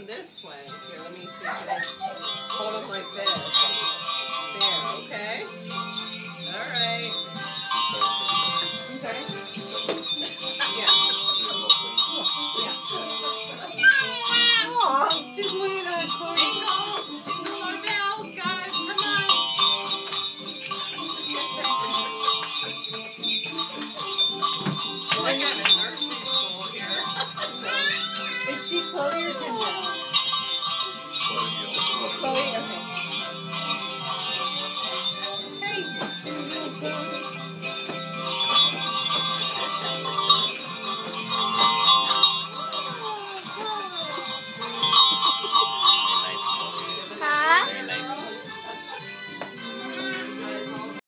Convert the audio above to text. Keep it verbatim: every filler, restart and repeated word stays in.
this way. Here, let me see. Hold them like this. There, okay? All right. I'm sorry? Yeah. Yeah. Aw, just wait on Chloe. Jingle, jingle our bells, guys. Come on. Well, I got a nursery school here. Is she Chloe or Kendra? Chloe, okay. Hey.